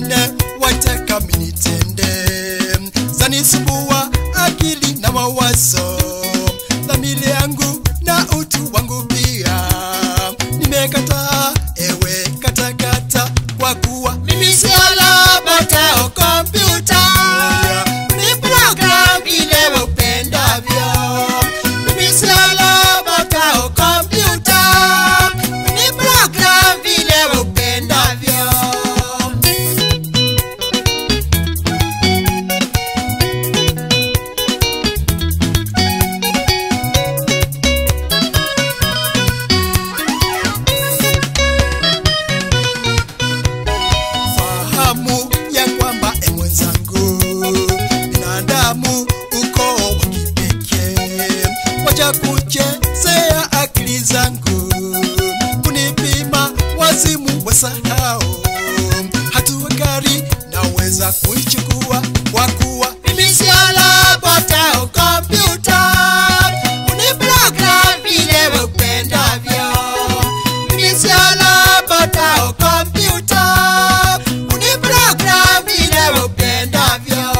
wengine wataka minitende, zanisumbua akili na mawazo, dhamiri yangu na utu wangu pia. Nimekataa ewe katakata, kwa kuwa mimi si alabata o kompyuta. Ni program ile upendavyo. Mimi si alabata o kompyuta. Ni program ile upendavyo. Fahamu ya kwamba mwenzangu, binadamu uko wa kipekee. Wacha kuchezea akili zangu, kunipima wazimu wasahau. Hatua gari naweza kuichukua, kwa kuwa mimi si alabata o kompyuta. Ni program vile upendavyo. Mimi si alabata o kompyuta. Ni program vile upendavyo.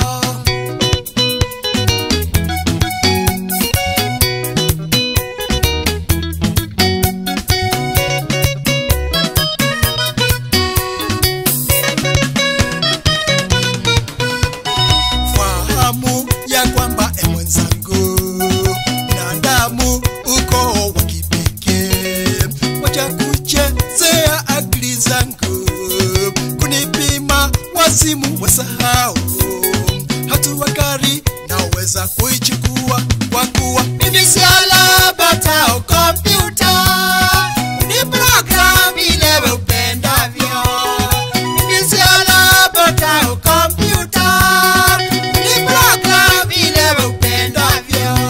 Fahamu ya kwamba mwenzangu, binadamu uko wa kipekee. Wacha kuchezea akili zangu, kunipima wazimu wasahau. Hatua gari naweza kuichukua, kwa kuwa mimi si alabata o kompyuta. Ni program ile upendavyo. Mimi si alabata o kompyuta. Ni program ile upendavyo.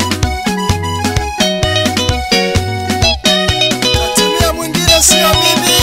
Natumia mwingine sio mimi.